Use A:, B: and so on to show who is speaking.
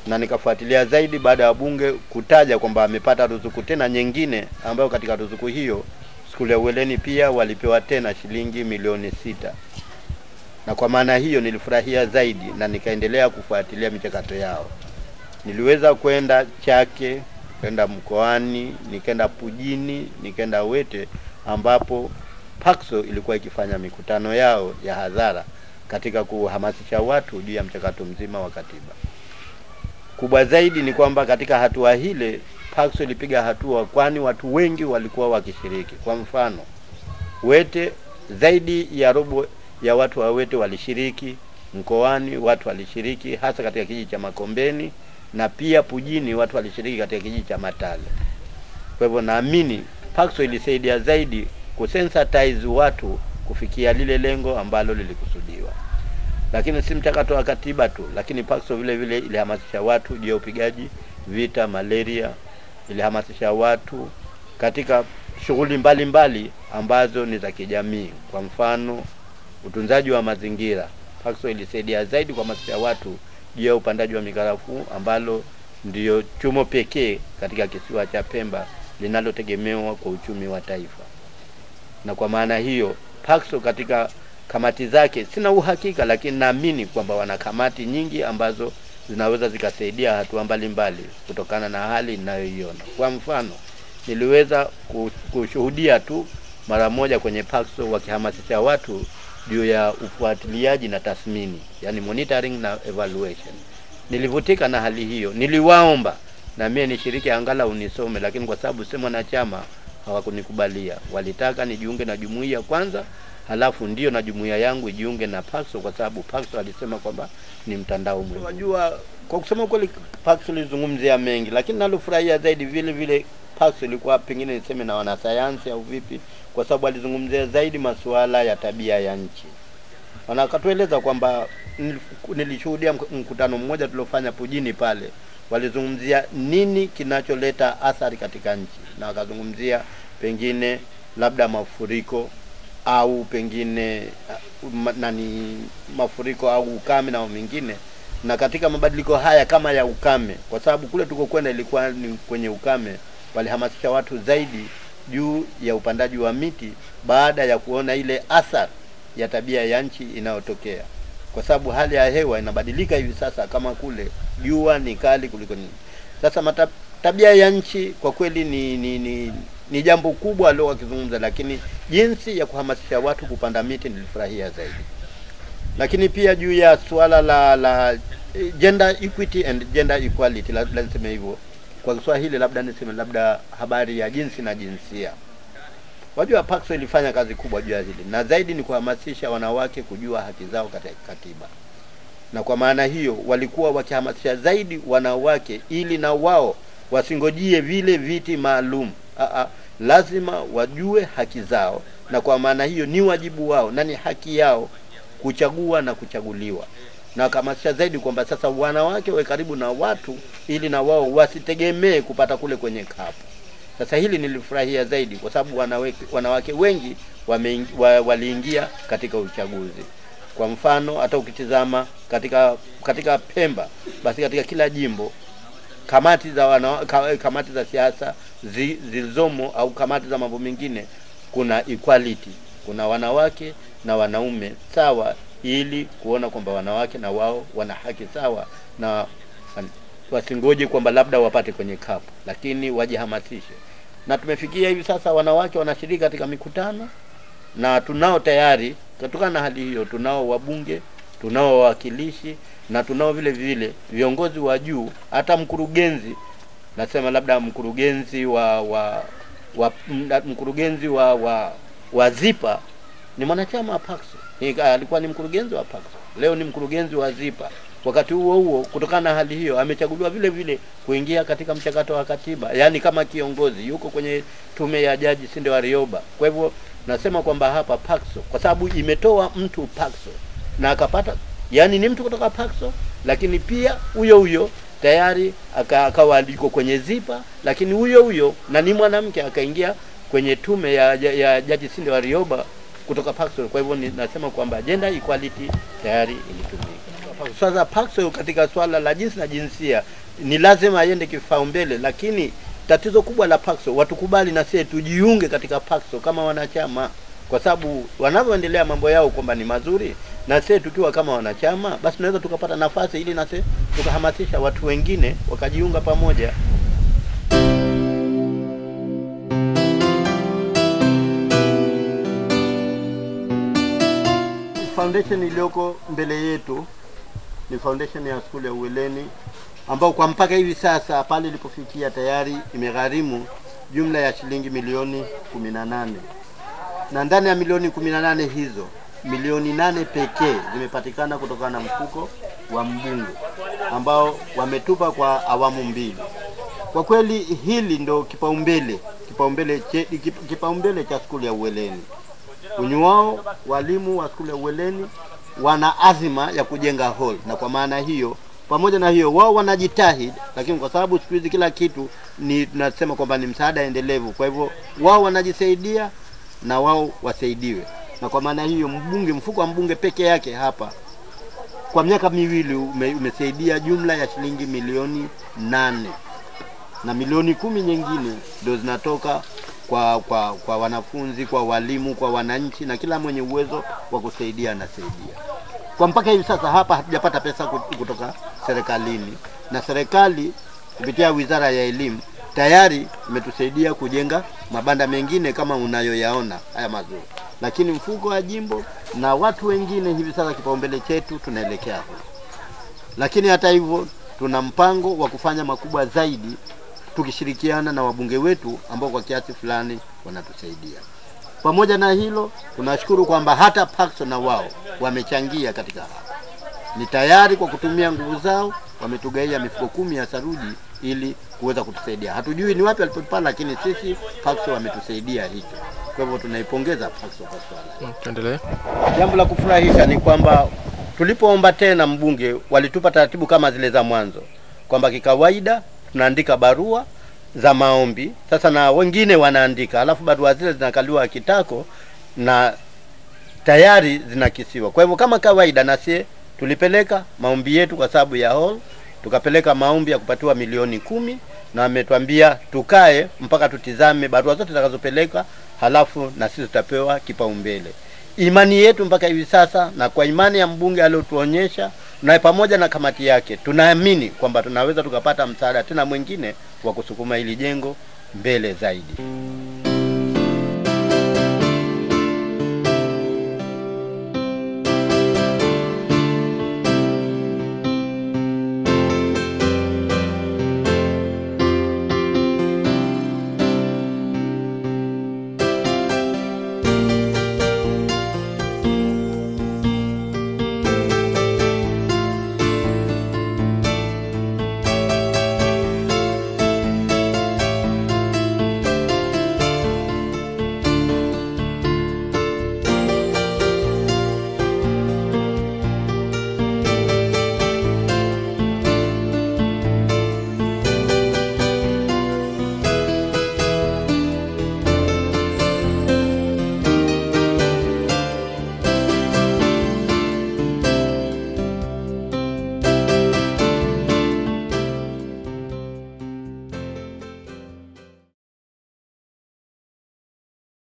A: na nikafuatilia zaidi baada ya bunge kutaja kwamba amepata ruzuku tena nyingine, ambayo katika ruzuku hiyo skuli ya Uweleni pia walipewa tena shilingi milioni 6. Na kwa maana hiyo nilifurahia zaidi na nikaendelea kufuatilia michakato yao. Niliweza kwenda Chake, kwenda Mkoani, nikaenda Pujini, nikaenda Wete, ambapo Paxo ilikuwa ikifanya mikutano yao ya hadhara katika kuhamasisha watu juu ya mchakato mzima wa katiba. Kubwa zaidi ni kwamba katika hatua hile Paxo ilipiga hatua, kwani watu wengi walikuwa wakishiriki. Kwa mfano, Wete zaidi ya robo ya watu wa Wete walishiriki, Mkoani watu walishiriki hasa katika kijiji cha Makombeni, na pia Pujini watu walishiriki katika kijiji cha Matale. Kwa hivyo naamini Paxo ilisaidia zaidi kusensitize watu kufikia lile lengo ambalo lilikusudiwa. Lakini si mchakato wa katiba tu, lakini Paxo vile vile ilihamasisha watu juu ya upigaji vita malaria, ilihamasisha watu katika shughuli mbalimbali ambazo ni za kijamii. Kwa mfano, utunzaji wa mazingira. Paxo ilisaidia zaidi kuhamasisha watu juu ya upandaji wa mikarafuu, ambalo ndio chumo pekee katika kisiwa cha Pemba linalotegemewa kwa uchumi wa taifa. Na kwa maana hiyo Paxo katika kamati zake, sina uhakika lakini naamini kwamba wana kamati nyingi ambazo zinaweza zikasaidia hatua mbalimbali kutokana na hali ninayoiona. Kwa mfano, niliweza kushuhudia tu mara moja kwenye Paxo wakihamasisha watu juu ya ufuatiliaji na tathmini, yani monitoring na evaluation. Nilivutika na hali hiyo. Niliwaomba na mimi nishiriki angalau unisome, lakini kwa sababu si mwanachama hawakunikubalia. Walitaka nijiunge na jumuiya kwanza, halafu ndio na jumuiya yangu ijiunge na Paxo, kwa sababu Paxo alisema kwamba ni mtandao mwema. Unajua, kwa kusema kweli Paxo ilizungumzia mengi, lakini nalofurahia zaidi vile vile Paxo ilikuwa pengine niseme na wanasayansi au vipi, kwa sababu alizungumzia zaidi masuala ya tabia ya nchi. Wanakatueleza kwamba nilishuhudia mkutano mmoja tuliofanya Pujini pale, walizungumzia nini kinacholeta athari katika nchi, na wakazungumzia pengine labda mafuriko au pengine mafuriko au ukame na mengine. Na katika mabadiliko haya kama ya ukame, kwa sababu kule tuko kwenda ilikuwa ni kwenye ukame, walihamasisha watu zaidi juu ya upandaji wa miti baada ya kuona ile athari ya tabia ya nchi inayotokea, kwa sababu hali ya hewa inabadilika hivi sasa. Kama kule jua ni kali kuliko nini. Sasa tabia ya nchi kwa kweli ni jambo kubwa leo wakizungumza, lakini jinsi ya kuhamasisha watu kupanda miti nilifurahia zaidi. Lakini pia juu ya swala la gender equity and gender equality, labda niseme hivyo kwa Kiswahili, labda niseme labda habari ya jinsi na jinsia. Wajua Paxo ilifanya kazi kubwa juu ya hili, na zaidi ni kuhamasisha wanawake kujua haki zao katika katiba. Na kwa maana hiyo walikuwa wakihamasisha zaidi wanawake ili na wao wasingojie vile viti maalum. Lazima wajue haki zao, na kwa maana hiyo ni wajibu wao na ni haki yao kuchagua na kuchaguliwa. Na wakahamasisha zaidi kwamba sasa wanawake wawe karibu na watu ili na wao wasitegemee kupata kule kwenye kapu. Sasa hili nilifurahia zaidi kwa sababu wanawake wengi waliingia katika uchaguzi. Kwa mfano, hata ukitizama katika Pemba, basi katika kila jimbo kamati za siasa zilizomo au kamati za mambo mengine kuna equality, kuna wanawake na wanaume sawa, ili kuona kwamba wanawake na wao wana haki sawa, na wasingoje kwamba labda wapate kwenye kapu, lakini wajihamasishe. Na tumefikia hivi sasa wanawake wanashiriki katika mikutano, na tunao tayari kutokana na hali hiyo, tunao wabunge, tunao wawakilishi, na tunao vile vile viongozi wa juu, hata mkurugenzi, nasema labda mkurugenzi wa ZIPA ni mwanachama wa Paxo. Alikuwa ni mkurugenzi wa Paxo, leo ni mkurugenzi wa ZIPA. Wakati huo kutokana na hali hiyo amechaguliwa vile vile kuingia katika mchakato wa katiba, yani kama kiongozi yuko kwenye tume ya Jaji Sinde Warioba. Kwa hivyo nasema kwamba hapa Paxo, kwa sababu imetoa mtu Paxo na akapata, yani ni mtu kutoka Paxo, lakini pia huyo tayari akawa aliko kwenye ZIPA, lakini huyo na ni mwanamke akaingia kwenye tume ya Jaji Sinde Warioba kutoka Paxo. Kwa hivyo nasema kwamba gender equality tayari ilitumika. Sasa Paxo katika swala la jinsi na jinsia ni lazima iende kipaumbele, lakini tatizo kubwa la Paxo, watukubali na sisi tujiunge katika Paxo kama wanachama, kwa sababu wanavyoendelea mambo yao kwamba ni mazuri, na sisi tukiwa kama wanachama basi tunaweza tukapata nafasi ili na sisi tukahamasisha watu wengine wakajiunga pamoja. Foundation iliyoko mbele yetu ni foundation ya Skuli ya Uweleni, ambao kwa mpaka hivi sasa pale ilipofikia tayari imegharimu jumla ya shilingi milioni 18. Na ndani ya milioni 18 hizo, milioni 8 pekee zimepatikana kutokana na mfuko wa mbunge ambao wametupa kwa awamu mbili. Kwa kweli hili ndo kipaumbele cha Skuli ya Uweleni. Wao walimu wa Skuli ya Uweleni wana azima ya kujenga hall, na kwa maana hiyo, pamoja na hiyo, wao wanajitahidi, lakini kwa sababu siku hizi kila kitu ni tunasema kwamba ni msaada endelevu, kwa hivyo wao wanajisaidia na wao wasaidiwe. Na kwa maana hiyo mfuko wa mbunge peke yake hapa kwa miaka miwili umesaidia jumla ya shilingi milioni 8, na milioni 10 nyingine ndio zinatoka kwa wanafunzi, kwa walimu, kwa wananchi, na kila mwenye uwezo wa kusaidia anasaidia. Kwa mpaka hivi sasa hapa hatujapata pesa kutoka serikalini, na serikali kupitia Wizara ya Elimu tayari imetusaidia kujenga mabanda mengine kama unayoyaona haya mazuri, lakini mfuko wa jimbo na watu wengine hivi sasa kipaumbele chetu tunaelekea huko. Lakini hata hivyo tuna mpango wa kufanya makubwa zaidi tukishirikiana na wabunge wetu ambao kwa kiasi fulani wanatusaidia. Pamoja na hilo, tunashukuru kwamba hata Paxo na wao wamechangia katika hapa. Ni tayari kwa kutumia nguvu zao wametugaia mifuko 10 ya saruji ili kuweza kutusaidia. Hatujui ni wapi walipopata, lakini sisi Paxo wametusaidia hicho. Kwa hivyo tunaipongeza Paxo kwa swala.
B: Tuendelee.
A: Jambo la kufurahisha ni kwamba tulipoomba tena mbunge walitupa taratibu kama zile za mwanzo, kwamba kikawaida tunaandika barua za maombi, sasa na wengine wanaandika, alafu barua zile zinakaliwa kitako na tayari zinakisiwa. Kwa hivyo kama kawaida na sisi tulipeleka maombi yetu kwa sababu ya hall, tukapeleka maombi ya kupatiwa milioni 10, na ametuambia tukae mpaka tutizame barua zote zitakazopeleka, halafu na sisi tutapewa kipaumbele. Imani yetu mpaka hivi sasa, na kwa imani ya mbunge aliyotuonyesha na pamoja na kamati yake, tunaamini kwamba tunaweza tukapata msaada tena mwingine wa kusukuma hili jengo mbele zaidi.